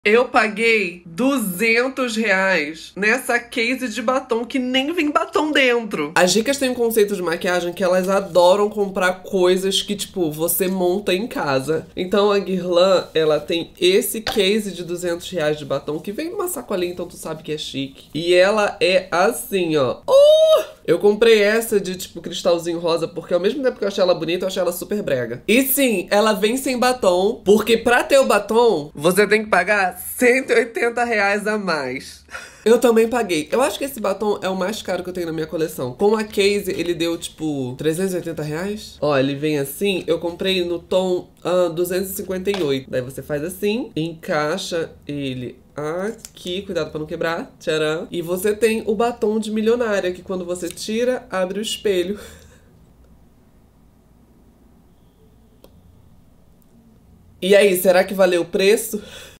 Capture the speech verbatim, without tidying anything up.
Eu paguei duzentos reais nessa case de batom que nem vem batom dentro. As ricas têm um conceito de maquiagem que elas adoram comprar coisas que, tipo, você monta em casa. Então a Guerlain, ela tem esse case de duzentos reais de batom que vem numa sacolinha, então tu sabe que é chique. E ela é assim, ó. Uh! Eu comprei essa de, tipo, cristalzinho rosa porque ao mesmo tempo que eu achei ela bonita, eu achei ela super brega. E sim, ela vem sem batom, porque pra ter o batom, você tem que pagar cento e oitenta reais a mais. Eu também paguei. Eu acho que esse batom é o mais caro que eu tenho na minha coleção. Com a case, ele deu, tipo, trezentos e oitenta reais. Ó, ele vem assim. Eu comprei no tom uh, duzentos e cinquenta e oito. Daí você faz assim, encaixa ele aqui. Cuidado pra não quebrar. Tcharam. E você tem o batom de milionária, que quando você tira, abre o espelho. E aí, será que valeu o preço?